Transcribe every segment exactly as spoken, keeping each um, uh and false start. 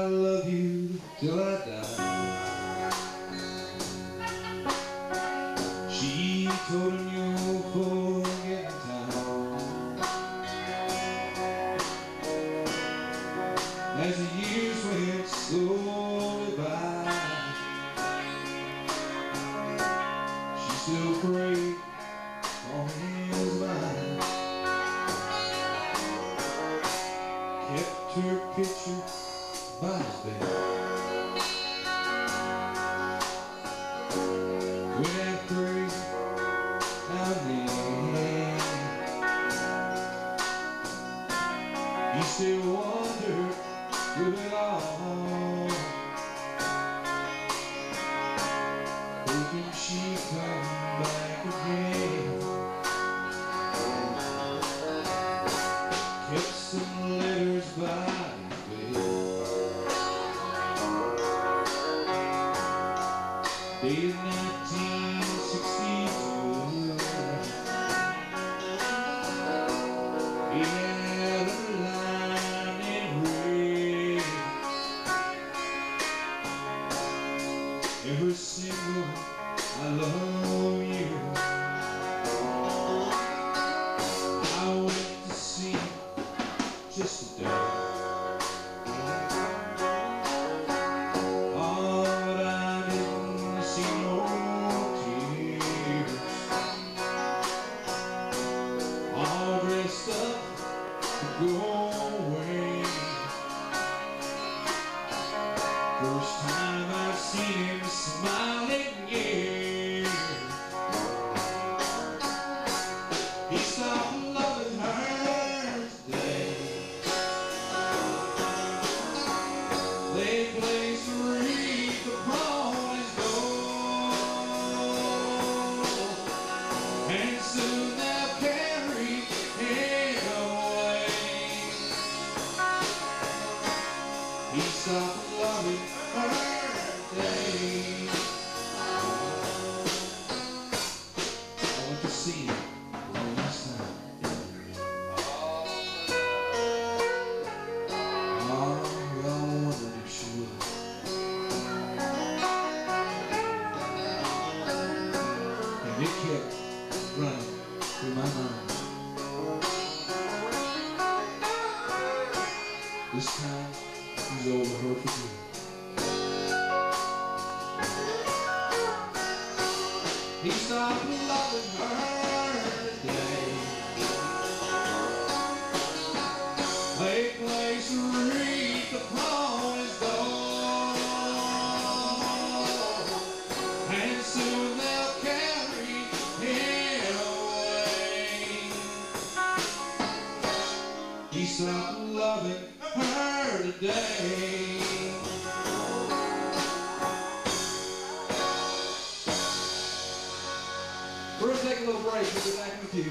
I'll love you till I die. She told him you'll forget in time. As the years went slowly by, she still prayed on his mind. Kept her picture by his bed. Went out crazy out there. He still wondered through it all, hoping she'd come back again. Kept some letters by his bed. Dated nineteen sixty-two. He had a line in red. Every single I love you. I went to see him just today. Oh, but I didn't see no tears. All dressed up to go away. First time I've seen him smiling, yeah. He stopped loving her today. They placed a wreath upon his door, and soon they'll carry him away. He stopped loving her today. I went to see him the last time. Oh, we all wondered if she would. And it kept running through my mind. This time, he's over her for good. He stopped loving her today. They placed a wreath upon his door, and soon they'll carry him away. He stopped loving her today. We're going to take a little break. We'll be back with you.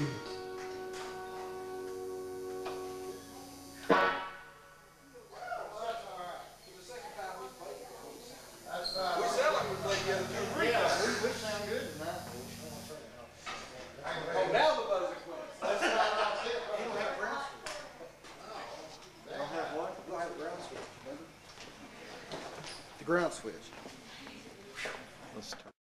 We sound like we played together two or three times. We, we sound good tonight. Oh, now the buzzer quit. That's not what I said. You don't have ground switch. You don't have what? You don't have a ground switch, remember? The ground switch. Let's turn.